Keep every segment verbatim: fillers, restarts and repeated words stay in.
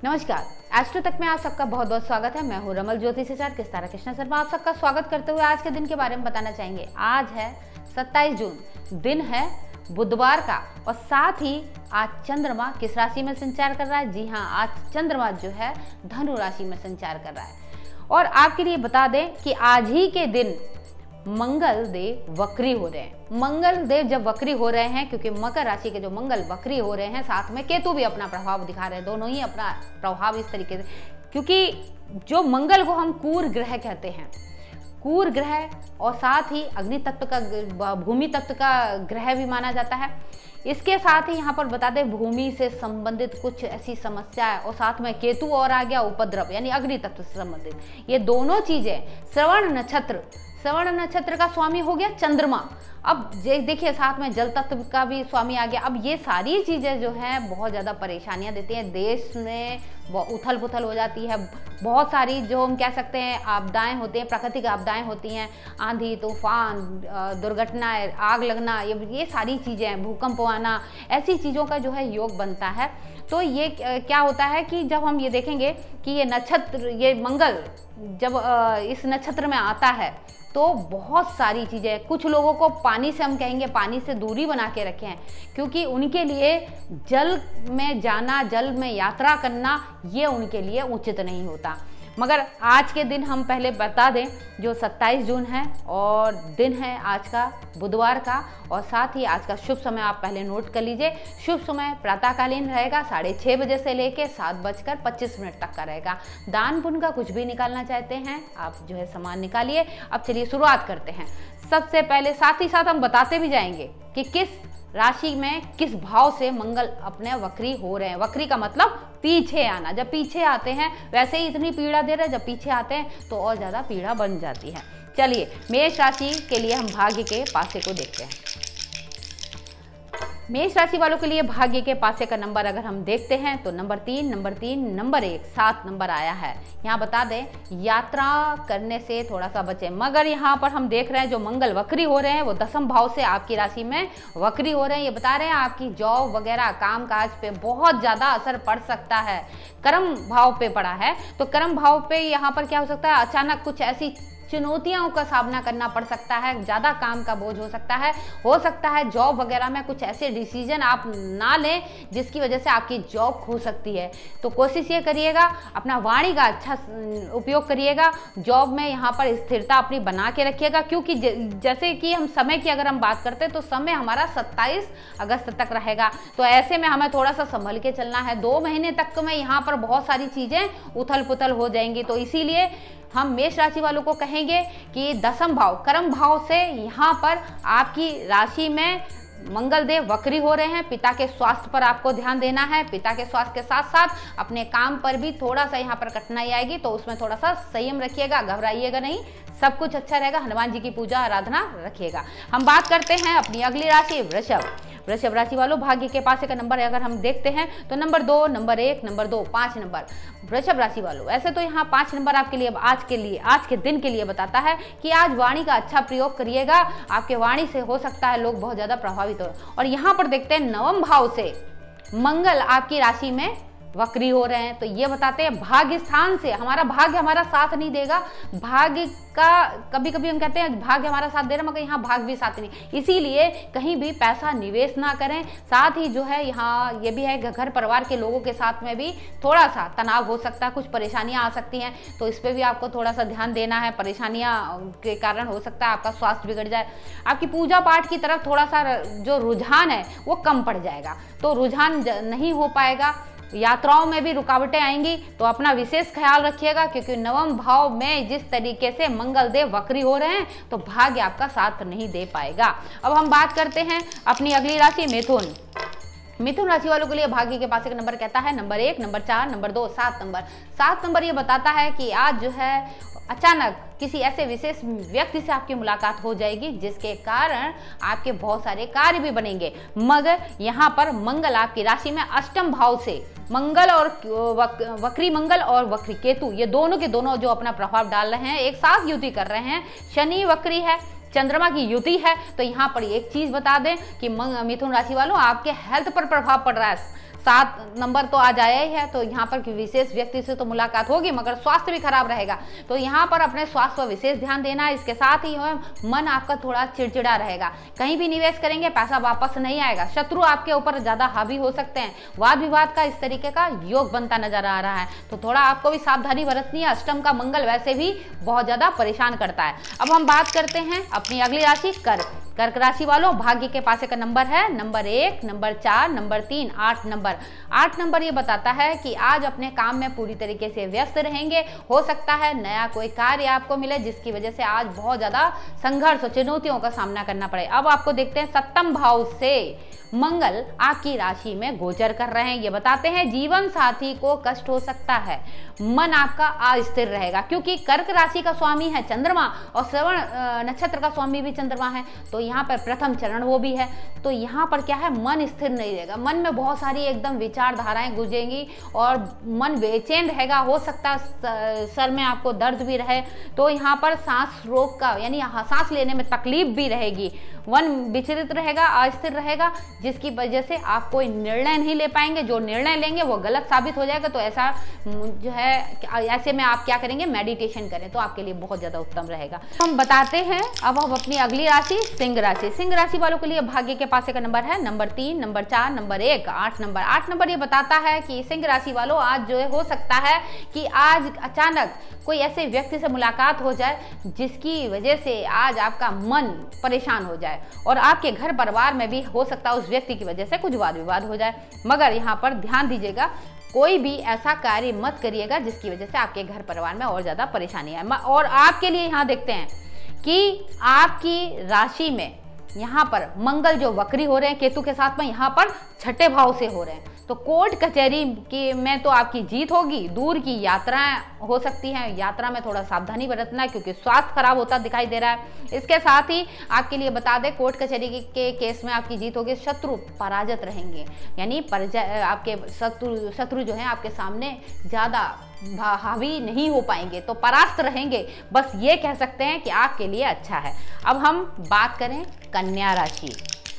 नमस्कार, एस्ट्रो तक में आप सबका बहुत बहुत स्वागत है। मैं हूँ रमल ज्योतिषाचार्य किस्तारा कृष्णा शर्मा। आप सबका स्वागत करते हुए आज के दिन के बारे में बताना चाहेंगे। आज है सत्ताईस जून, दिन है बुधवार का और साथ ही आज चंद्रमा किस राशि में संचार कर रहा है? जी हाँ, आज चंद्रमा जो है धनु राशि में संचार कर रहा है। और आपके लिए बता दें कि आज ही के दिन मंगल देव वक्री हो रहे हैं। मंगल देव जब वक्री हो रहे हैं, क्योंकि मकर राशि के जो मंगल वक्री हो रहे हैं, साथ में केतु भी अपना प्रभाव दिखा रहे हैं, दोनों ही अपना प्रभाव इस तरीके से, क्योंकि जो मंगल को हम कूर ग्रह कहते हैं, कूर ग्रह और साथ ही अग्नि तत्व का, भूमि तत्व का ग्रह भी माना जाता है। इसके साथ ही यहाँ पर बता दें भूमि से संबंधित कुछ ऐसी समस्या है और साथ में केतु और आ गया उपद्रव, यानी अग्नि तत्व से संबंधित। ये दोनों चीजें, श्रवण नक्षत्र, श्रवण नक्षत्र का स्वामी हो गया चंद्रमा। अब देखिए साथ में जल तत्व का भी स्वामी आ गया। अब ये सारी चीजें जो हैं बहुत ज्यादा परेशानियां देती हैं, देश में उथल पुथल हो जाती है। बहुत सारी जो हम कह सकते हैं आपदाएं होती हैं, प्राकृतिक आपदाएं होती हैं, आंधी तूफान, दुर्घटनाएं, आग लगना, ये ये सारी चीजें, भूकंप आना, ऐसी चीजों का जो है योग बनता है। तो ये क्या होता है कि जब हम ये देखेंगे कि ये नक्षत्र, ये मंगल जब इस नक्षत्र में आता है तो बहुत सारी चीज़ें, कुछ लोगों को पानी से, हम कहेंगे पानी से दूरी बना के रखे हैं, क्योंकि उनके लिए जल में जाना, जल में यात्रा करना ये उनके लिए उचित नहीं होता। मगर आज के दिन हम पहले बता दें, जो सत्ताईस जून है और दिन है आज का बुधवार का, और साथ ही आज का शुभ समय आप पहले नोट कर लीजिए। शुभ समय प्रातःकालीन रहेगा, साढ़े छः बजे से लेके सात बजकर पच्चीस मिनट तक का रहेगा। दान पुण्य का कुछ भी निकालना चाहते हैं आप जो है सामान निकालिए। अब चलिए शुरुआत करते हैं। सबसे पहले साथ ही साथ हम बताते भी जाएंगे कि किस राशि में किस भाव से मंगल अपने वक्री हो रहे हैं। वक्री का मतलब पीछे आना। जब पीछे आते हैं वैसे ही इतनी पीड़ा दे रहे हैं, जब पीछे आते हैं तो और ज्यादा पीड़ा बन जाती है। चलिए मेष राशि के लिए हम भाग्य के पासे को देखते हैं। मेष राशि वालों के लिए भाग्य के पासे का नंबर अगर हम देखते हैं तो नंबर तीन, नंबर तीन, नंबर एक, सात नंबर आया है। यहाँ बता दें यात्रा करने से थोड़ा सा बचें। मगर यहाँ पर हम देख रहे हैं जो मंगल वक्री हो रहे हैं वो दसम भाव से आपकी राशि में वक्री हो रहे हैं। ये बता रहे हैं आपकी जॉब वगैरह काम काज पे बहुत ज़्यादा असर पड़ सकता है। कर्म भाव पे पड़ा है तो कर्म भाव पे यहाँ पर क्या हो सकता है, अचानक कुछ ऐसी चुनौतियों का सामना करना पड़ सकता है, ज़्यादा काम का बोझ हो सकता है। हो सकता है जॉब वगैरह में कुछ ऐसे डिसीजन आप ना लें जिसकी वजह से आपकी जॉब खो सकती है। तो कोशिश ये करिएगा, अपना वाणी का अच्छा उपयोग करिएगा। जॉब में यहाँ पर स्थिरता अपनी बना के रखिएगा, क्योंकि जैसे कि हम समय की अगर हम बात करते हैं तो समय हमारा सत्ताईस अगस्त तक रहेगा। तो ऐसे में हमें थोड़ा सा संभल के चलना है। दो महीने तक में यहाँ पर बहुत सारी चीज़ें उथल पुथल हो जाएंगी। तो इसीलिए हम मेष राशि वालों को कहेंगे कि दसम भाव, कर्म भाव से यहाँ पर आपकी राशि में मंगल देव वक्री हो रहे हैं। पिता के स्वास्थ्य पर आपको ध्यान देना है। पिता के स्वास्थ्य के साथ साथ अपने काम पर भी थोड़ा सा यहाँ पर कठिनाई आएगी, तो उसमें थोड़ा सा संयम रखिएगा, घबराइएगा नहीं, सब कुछ अच्छा रहेगा। हनुमान जी की पूजा आराधना रखिएगा। हम बात करते हैं अपनी अगली राशि वृषभ। वृषभ राशि वालों भाग्य के पासे का नंबर अगर हम देखते हैं तो नंबर दो, नंबर एक, नंबर दो, पाँच नंबर वृषभ राशि वालों। ऐसे तो यहाँ पाँच नंबर आपके लिए आज के लिए आज के दिन के लिए बताता है कि आज वाणी का अच्छा प्रयोग करिएगा। आपके वाणी से हो सकता है लोग बहुत ज्यादा प्रभावित हो। और यहाँ पर देखते हैं नवम भाव से मंगल आपकी राशि में वक्री हो रहे हैं, तो ये बताते हैं भाग्य स्थान से हमारा भाग्य हमारा साथ नहीं देगा। भाग्य का कभी कभी हम कहते हैं भाग्य हमारा साथ दे रहा, मगर यहाँ भाग्य भी साथ नहीं। इसीलिए कहीं भी पैसा निवेश ना करें। साथ ही जो है यहाँ ये भी है कि घर परिवार के लोगों के साथ में भी थोड़ा सा तनाव हो सकता है, कुछ परेशानियां आ सकती हैं, तो इस पर भी आपको थोड़ा सा ध्यान देना है। परेशानियां के कारण हो सकता है आपका स्वास्थ्य बिगड़ जाए। आपकी पूजा पाठ की तरफ थोड़ा सा जो रुझान है वो कम पड़ जाएगा, तो रुझान नहीं हो पाएगा। यात्राओं में भी रुकावटें आएंगी, तो अपना विशेष ख्याल रखिएगा, क्योंकि नवम भाव में जिस तरीके से मंगल देव वक्री हो रहे हैं तो भाग्य आपका साथ नहीं दे पाएगा। अब हम बात करते हैं अपनी अगली राशि मिथुन। मिथुन राशि वालों के लिए भाग्य के पास एक नंबर कहता है नंबर एक, नंबर चार, नंबर दो, सात नंबर। सात नंबर ये बताता है कि आज जो है अचानक किसी ऐसे विशेष व्यक्ति से आपकी मुलाकात हो जाएगी जिसके कारण आपके बहुत सारे कार्य भी बनेंगे। मगर यहाँ पर मंगल आपकी राशि में अष्टम भाव से, मंगल और वक, वक्री मंगल और वक्री केतु ये दोनों के दोनों जो अपना प्रभाव डाल रहे हैं, एक साथ युति कर रहे हैं। शनि वक्री है, चंद्रमा की युति है। तो यहाँ पर एक चीज बता दें कि मिथुन राशि वालों आपके हेल्थ पर प्रभाव पड़ रहा है। सात नंबर तो आज आया ही है, तो यहाँ पर विशेष व्यक्ति से तो मुलाकात होगी मगर स्वास्थ्य भी खराब रहेगा। तो यहाँ पर अपने स्वास्थ्य पर विशेष ध्यान देना है। इसके साथ ही मन आपका थोड़ा चिड़चिड़ा रहेगा, कहीं भी निवेश करेंगे पैसा वापस नहीं आएगा, शत्रु आपके ऊपर ज्यादा हावी हो सकते हैं, वाद विवाद का इस तरीके का योग बनता नजर आ रहा है। तो थोड़ा आपको भी सावधानी बरतनी है। अष्टम का मंगल वैसे भी बहुत ज्यादा परेशान करता है। अब हम बात करते हैं अपनी अगली राशि कर्क। कर्क राशि वालों भाग्य के पासे का नंबर है नंबर एक, नंबर चार, नंबर तीन, आठ नंबर। आठ नंबर ये बताता है कि आज अपने काम में पूरी तरीके से व्यस्त रहेंगे। हो सकता है नया कोई कार्य आपको मिले जिसकी वजह से आज बहुत ज्यादा संघर्ष और चुनौतियों का सामना करना पड़े। अब आपको देखते हैं सप्तम भाव से मंगल आपकी राशि में गोचर कर रहे हैं। ये बताते हैं जीवन साथी को कष्ट हो सकता है, मन आपका अस्थिर रहेगा क्योंकि कर्क राशि का स्वामी है चंद्रमा और श्रवण नक्षत्र का स्वामी भी चंद्रमा है। तो यहाँ पर प्रथम चरण वो भी है। तो यहाँ पर क्या है, मन स्थिर नहीं रहेगा, मन में बहुत सारी एकदम विचारधाराएं गुजरेंगी और मन बेचैन रहेगा। हो सकता है सर में आपको दर्द भी रहे। तो यहाँ पर सांस रोक का यानी सांस लेने में तकलीफ भी रहेगी। मन विचलित रहेगा, अस्थिर रहेगा, जिसकी वजह से आप कोई निर्णय नहीं ले पाएंगे। जो निर्णय लेंगे वो गलत साबित हो जाएगा। तो ऐसा जो है, ऐसे में आप क्या करेंगे, मेडिटेशन करें तो आपके लिए बहुत ज्यादा उत्तम रहेगा। हम बताते हैं अब हम अपनी अगली राशि सिंह राशि। सिंह राशि वालों के लिए भाग्य के पासे का नंबर है नंबर तीन, नंबर चार, नंबर एक, आठ नंबर। आठ नंबर ये बताता है कि सिंह राशि वालों आज जो है हो सकता है कि आज अचानक कोई ऐसे व्यक्ति से मुलाकात हो जाए जिसकी वजह से आज आपका मन परेशान हो जाए और आपके घर परिवार में भी हो सकता है उस व्यक्ति की वजह से कुछ वाद विवाद हो जाए। मगर यहाँ पर ध्यान दीजिएगा, कोई भी ऐसा कार्य मत करिएगा जिसकी वजह से आपके घर परिवार में और ज्यादा परेशानी आए। और आपके लिए यहाँ देखते हैं कि आपकी राशि में यहाँ पर मंगल जो वक्री हो रहे हैं केतु के साथ में, यहाँ पर छठे भाव से हो रहे हैं। तो कोर्ट कचहरी की में तो आपकी जीत होगी। दूर की यात्राएं हो सकती हैं, यात्रा में थोड़ा सावधानी बरतना है क्योंकि स्वास्थ्य खराब होता दिखाई दे रहा है। इसके साथ ही आपके लिए बता दें कोर्ट कचहरी के केस में आपकी जीत होगी। शत्रु पराजित रहेंगे, यानी आपके शत्रु शत्रु जो है आपके सामने ज्यादा हावी नहीं हो पाएंगे, तो परास्त रहेंगे। बस ये कह सकते हैं कि आपके लिए अच्छा है। अब हम बात करें कन्या राशि।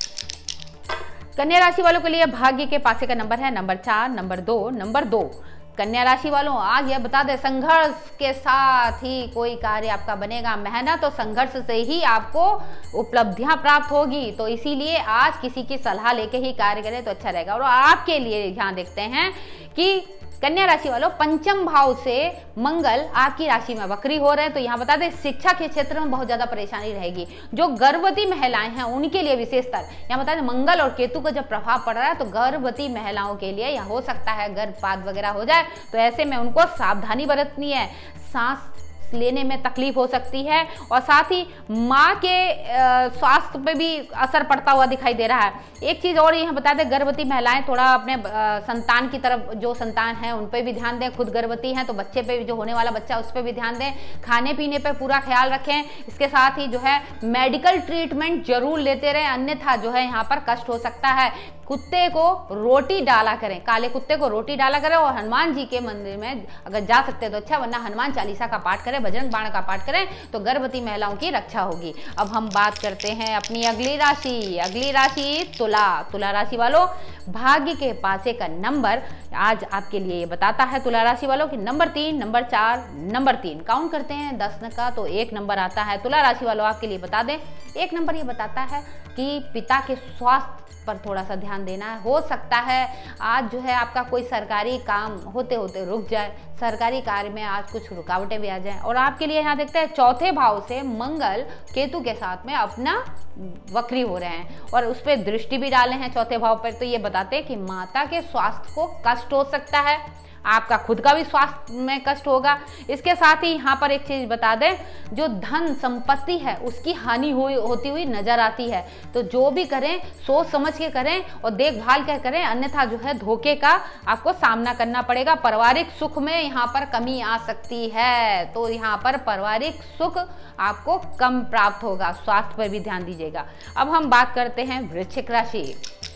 कन्या राशि वालों के लिए भाग्य के पासे का नंबर है नंबर चार, नंबर दो, नंबर दो। कन्या राशि वालों आज यह बता दें संघर्ष के साथ ही कोई कार्य आपका बनेगा। मेहनत और संघर्ष से ही आपको उपलब्धियां प्राप्त होगी। तो इसीलिए आज किसी की सलाह लेके ही कार्य करें तो अच्छा रहेगा। और आपके लिए यहाँ देखते हैं कि कन्या राशि वालों पंचम भाव से मंगल आपकी राशि में वक्री हो रहे हैं। तो यहाँ बता दें शिक्षा के क्षेत्र में बहुत ज्यादा परेशानी रहेगी। जो गर्भवती महिलाएं हैं उनके लिए विशेषतर यहाँ बता दें मंगल और केतु का जब प्रभाव पड़ रहा है तो गर्भवती महिलाओं के लिए यह हो सकता है गर्भपात वगैरह हो जाए। तो ऐसे में उनको सावधानी बरतनी है, सांस लेने में तकलीफ हो सकती है और साथ ही माँ के स्वास्थ्य पे भी असर पड़ता हुआ दिखाई दे रहा है। एक चीज और यहाँ बता दें गर्भवती महिलाएं थोड़ा अपने संतान की तरफ, जो संतान है उन पे भी ध्यान दें। खुद गर्भवती हैं तो बच्चे पे, जो होने वाला बच्चा उस पर भी ध्यान दें। खाने पीने पे पूरा ख्याल रखें। इसके साथ ही जो है मेडिकल ट्रीटमेंट जरूर लेते रहें, अन्यथा जो है यहाँ पर कष्ट हो सकता है। कुत्ते को रोटी डाला करें, काले कुत्ते को रोटी डाला करें और हनुमान जी के मंदिर में अगर जा सकते हैं तो अच्छा, वरना हनुमान चालीसा का पाठ करें, बजरंग बाण का पाठ करें तो गर्भवती महिलाओं की रक्षा होगी। अब हम बात करते हैं अपनी अगली राशि। अगली राशि तुला। तुला राशि वालों भाग्य के पासे का नंबर आज आपके लिए ये बताता है तुला राशि वालों की नंबर तीन, नंबर चार, नंबर तीन। काउंट करते हैं दस का तो एक नंबर आता है। तुला राशि वालों आपके लिए बता दें एक नंबर ये बताता है कि पिता के स्वास्थ्य पर थोड़ा सा ध्यान देना है। हो सकता है आज जो है आपका कोई सरकारी काम होते होते रुक जाए, सरकारी कार्य में आज कुछ रुकावटें भी आ जाएं। और आपके लिए यहाँ देखते हैं चौथे भाव से मंगल केतु के साथ में अपना वक्री हो रहे हैं और उस पर दृष्टि भी डाले हैं चौथे भाव पर। तो ये बताते हैं कि माता के स्वास्थ्य को कष्ट हो सकता है, आपका खुद का भी स्वास्थ्य में कष्ट होगा। इसके साथ ही यहाँ पर एक चीज बता दें, जो धन संपत्ति है उसकी हानि हुई होती हुई नजर आती है। तो जो भी करें सोच समझ के करें और देखभाल के करें, अन्यथा जो है धोखे का आपको सामना करना पड़ेगा। पारिवारिक सुख में यहाँ पर कमी आ सकती है, तो यहाँ पर पारिवारिक सुख आपको कम प्राप्त होगा। स्वास्थ्य पर भी ध्यान दीजिएगा। अब हम बात करते हैं वृश्चिक राशि।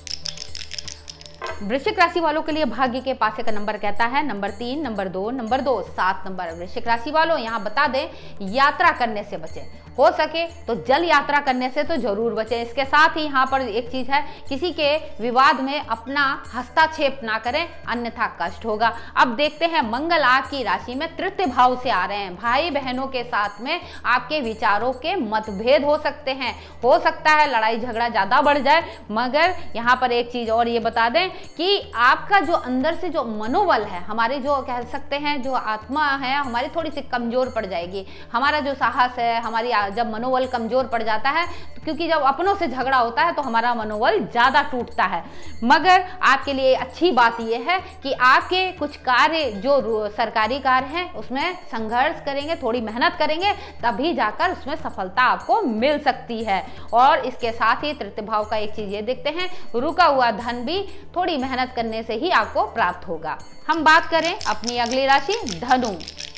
वृश्चिक राशि वालों के लिए भाग्य के पासे का नंबर कहता है नंबर तीन, नंबर दो, नंबर दो, सात नंबर। वृश्चिक राशि वालों यहाँ बता दें यात्रा करने से बचें हो सके तो जल यात्रा करने से तो जरूर बचें। इसके साथ ही यहाँ पर एक चीज है, किसी के विवाद में अपना हस्तक्षेप ना करें, अन्यथा कष्ट होगा। अब देखते हैं मंगल आपकी राशि में तृतीय भाव से आ रहे हैं। भाई बहनों के साथ में आपके विचारों के मतभेद हो सकते हैं, हो सकता है लड़ाई झगड़ा ज्यादा बढ़ जाए। मगर यहाँ पर एक चीज और ये बता दें कि आपका जो अंदर से जो मनोबल है, हमारी जो कह सकते हैं जो आत्मा है हमारी थोड़ी सी कमजोर पड़ जाएगी। हमारा जो साहस है, हमारी जब मनोबल कमजोर पड़ जाता है, तो क्योंकि जब अपनों से झगड़ा होता है तो हमारा मनोबल ज्यादा टूटता है। मगर आपके लिए अच्छी बात यह है कि आपके कुछ कार्य जो सरकारी कार्य हैं उसमें संघर्ष करेंगे, थोड़ी मेहनत करेंगे, तभी जाकर उसमें सफलता आपको मिल सकती है। और इसके साथ ही तृतीय भाव का एक चीज ये देखते हैं, रुका हुआ धन भी थोड़ी मेहनत करने से ही आपको प्राप्त होगा। हम बात करें अपनी अगली राशि धनु।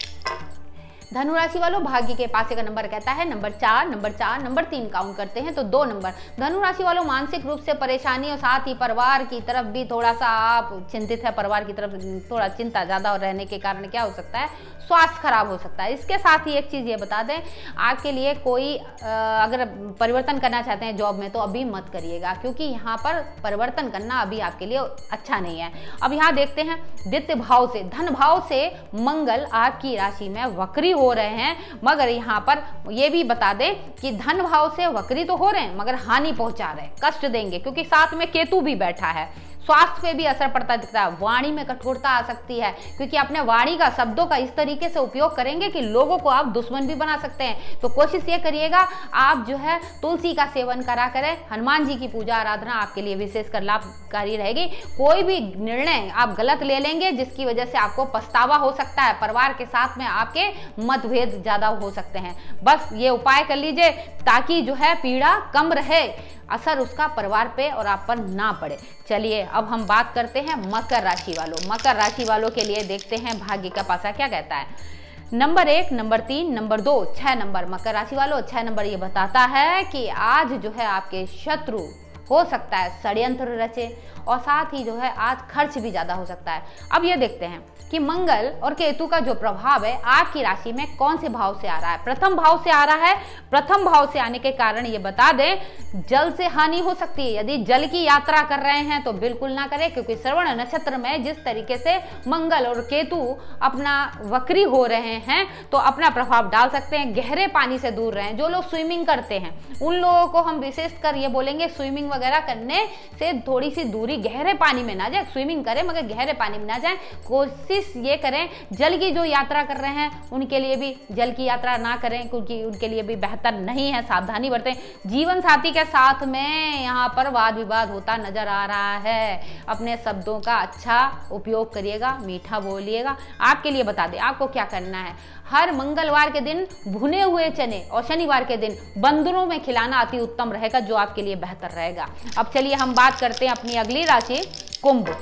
धनु राशि वालों, भाग्य के पासे का नंबर कहता है नंबर चार, नंबर चार, नंबर तीन काउंट करते हैं तो दो नंबर। धनु राशि वालों, मानसिक रूप से परेशानी और साथ ही परिवार की तरफ भी थोड़ा सा आप चिंतित है। परिवार की तरफ थोड़ा चिंता ज्यादा रहने के कारण क्या हो सकता है, स्वास्थ्य खराब हो सकता है। इसके साथ ही एक चीज ये बता दें, आपके लिए कोई अगर परिवर्तन करना चाहते हैं जॉब में तो अभी मत करिएगा, क्योंकि यहाँ पर परिवर्तन करना अभी आपके लिए अच्छा नहीं है। अब यहाँ देखते हैं द्वितीय भाव से, धन भाव से मंगल आपकी राशि में वक्री हो रहे हैं। मगर यहाँ पर ये भी बता दें कि धन भाव से वक्री तो हो रहे हैं मगर हानि पहुंचा रहे हैं, कष्ट देंगे, क्योंकि साथ में केतु भी बैठा है। स्वास्थ्य पे भी असर पड़ता दिखता है। वाणी में कठोरता आ सकती है, क्योंकि अपने वाणी का, शब्दों का इस तरीके से उपयोग करेंगे कि लोगों को आप दुश्मन भी बना सकते हैं। तो कोशिश ये करिएगा आप जो है तुलसी का सेवन करा करें। हनुमान जी की पूजा आराधना आपके लिए विशेषकर लाभकारी रहेगी। कोई भी निर्णय आप गलत ले लेंगे जिसकी वजह से आपको पछतावा हो सकता है। परिवार के साथ में आपके मतभेद ज्यादा हो सकते हैं। बस ये उपाय कर लीजिए ताकि जो है पीड़ा कम रहे, असर उसका परिवार पे और आप पर ना पड़े। चलिए अब हम बात करते हैं मकर राशि वालों। मकर राशि वालों के लिए देखते हैं भाग्य का पासा क्या कहता है। नंबर एक, नंबर तीन, नंबर दो, छह नंबर। मकर राशि वालों, छह नंबर ये बताता है कि आज जो है आपके शत्रु हो सकता है षड्यंत्र रचे और साथ ही जो है आज खर्च भी ज्यादा हो सकता है। अब ये देखते हैं कि मंगल और केतु का जो प्रभाव है आपकी राशि में कौन से भाव से आ रहा है। प्रथम भाव से आ रहा है। प्रथम भाव से आने के कारण ये बता दें जल से हानि हो सकती है। यदि जल की यात्रा कर रहे हैं तो बिल्कुल ना करें, क्योंकि श्रवण नक्षत्र में जिस तरीके से मंगल और केतु अपना वक्री हो रहे हैं तो अपना प्रभाव डाल सकते हैं। गहरे पानी से दूर रहें। जो लोग स्विमिंग करते हैं उन लोगों को हम विशेषकर ये बोलेंगे स्विमिंग वगैरह करने से थोड़ी सी दूरी, गहरे पानी में ना जाए। स्विमिंग करें मगर गहरे पानी में ना जाए। कोशिश ये करें जल की जो यात्रा कर रहे हैं उनके लिए भी जल की यात्रा ना करें, क्योंकि उनके लिए भी बेहतर नहीं है। सावधानी बरतें। जीवन साथी के साथ में यहाँ पर वाद विवाद होता नजर आ रहा है। अपने शब्दों का अच्छा उपयोग करिएगा, मीठा बोलिएगा। आपके लिए बता दें आपको क्या करना है। हर मंगलवार के दिन भुने हुए चने और शनिवार के दिन बंदरों में खिलाना अति उत्तम रहेगा, जो आपके लिए बेहतर रहेगा। अब चलिए हम बात करते हैं अपनी अगली राशि कुंभ।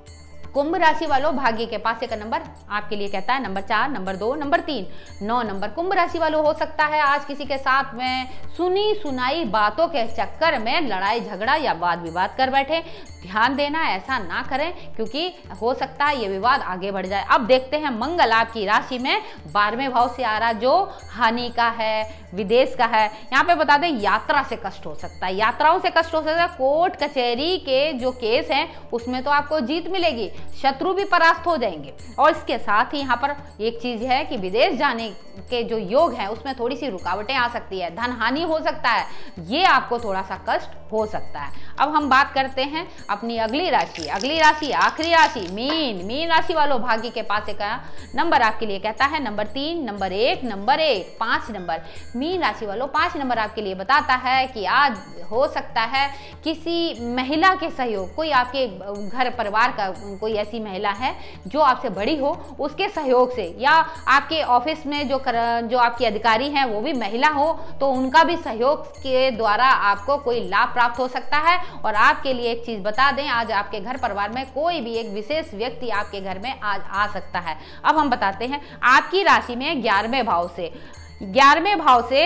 कुंभ राशि वालों, भाग्य के पासे का नंबर आपके लिए कहता है नंबर चार, नंबर दो, नंबर तीन, नौ नंबर। कुंभ राशि वालों, हो सकता है आज किसी के साथ में सुनी सुनाई बातों के चक्कर में लड़ाई झगड़ा या वाद विवाद कर बैठे। ध्यान देना, ऐसा ना करें, क्योंकि हो सकता है ये विवाद आगे बढ़ जाए। अब देखते हैं मंगल आपकी राशि में बारहवें भाव से आ रहा, जो हानि का है, विदेश का है। यहाँ पे बता दें यात्रा से कष्ट हो सकता है। यात्राओं से कष्ट हो सकता है। कोर्ट कचहरी के जो केस हैं उसमें तो आपको जीत मिलेगी, शत्रु भी परास्त हो जाएंगे। और इसके साथ ही यहाँ पर एक चीज है कि विदेश जाने के जो योग है उसमें थोड़ी सी रुकावटें आ सकती है, धन हानि हो सकता है, ये आपको थोड़ा सा कष्ट हो सकता है। अब हम बात करते हैं अपनी अगली राशि। अगली राशि आखिरी राशि मीन। मीन राशि वालों, भाग्य के पासे का नंबर आपके लिए कहता है नंबर तीन, नंबर एक, नंबर एक, पांच नंबर। मीन राशि वालों, पांच नंबर आपके लिए बताता है कि आज हो सकता है किसी महिला के सहयोग, कोई आपके घर परिवार का कोई ऐसी महिला है जो आपसे बड़ी हो, उसके सहयोग से, या आपके ऑफिस में जो कर, जो आपकी अधिकारी हैं वो भी महिला हो तो उनका भी सहयोग के द्वारा आपको कोई लाभ प्राप्त हो सकता है। और आपके लिए एक चीज बता दें, आज आपके घर परिवार में कोई भी एक विशेष व्यक्ति आपके घर में आज आ सकता है। अब हम बताते हैं आपकी राशि में ग्यारहवें भाव से, ग्यारहवें भाव से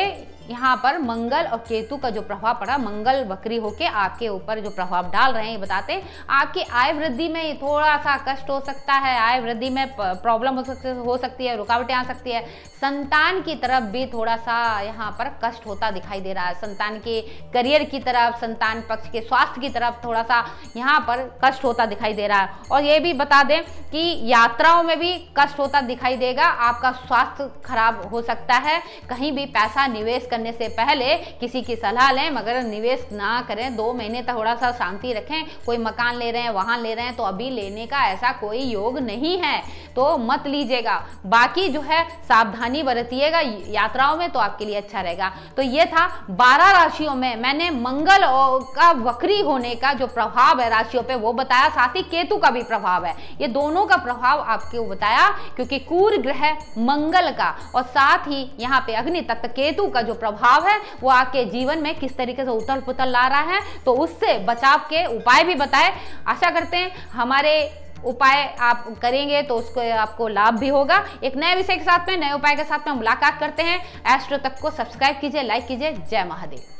यहाँ पर मंगल और केतु का जो प्रभाव पड़ा, मंगल वक्री होके आपके ऊपर जो प्रभाव डाल रहे हैं, ये बताते हैं आपकी आय वृद्धि में थोड़ा सा कष्ट हो सकता है, आय वृद्धि में प्रॉब्लम हो सकती हो सकती है, रुकावटें आ सकती है। संतान की तरफ भी थोड़ा सा यहाँ पर कष्ट होता दिखाई दे रहा है, संतान के करियर की तरफ, संतान पक्ष के स्वास्थ्य की तरफ थोड़ा सा यहाँ पर कष्ट होता दिखाई दे रहा है। और ये भी बता दें कि यात्राओं में भी कष्ट होता दिखाई देगा, आपका स्वास्थ्य खराब हो सकता है। कहीं भी पैसा निवेश करने से पहले किसी की सलाह लें, मगर निवेश ना करें। दो महीने तक थोड़ा सा शांति रखें। कोई मकान ले रहे हैं, वाहन ले रहे हैं, तो अभी लेने का ऐसा कोई योग नहीं है, तो मत लीजिएगा। बाकी जो है सावधानी बरतिएगा यात्राओं में, तो आपके लिए अच्छा रहेगा। तो ये था बारह राशियों में मैंने मंगल का वक्री होने का जो प्रभाव है राशियों पे वो बताया, साथ ही केतु का भी प्रभाव है। ये दोनों का प्रभाव आपको बताया, क्योंकि कुर ग्रह मंगल का और साथ ही यहाँ पे अग्नि तत्व केतु का जो प्रभाव है वो आपके जीवन में किस तरीके से उथल पुथल ला रहा है, तो उससे बचाव के उपाय भी बताए। आशा करते हैं हमारे उपाय आप करेंगे तो उसको आपको लाभ भी होगा। एक नए विषय के साथ में, नए उपाय के साथ में मुलाकात करते हैं। एस्ट्रो तक को सब्सक्राइब कीजिए, लाइक कीजिए। जय महादेव।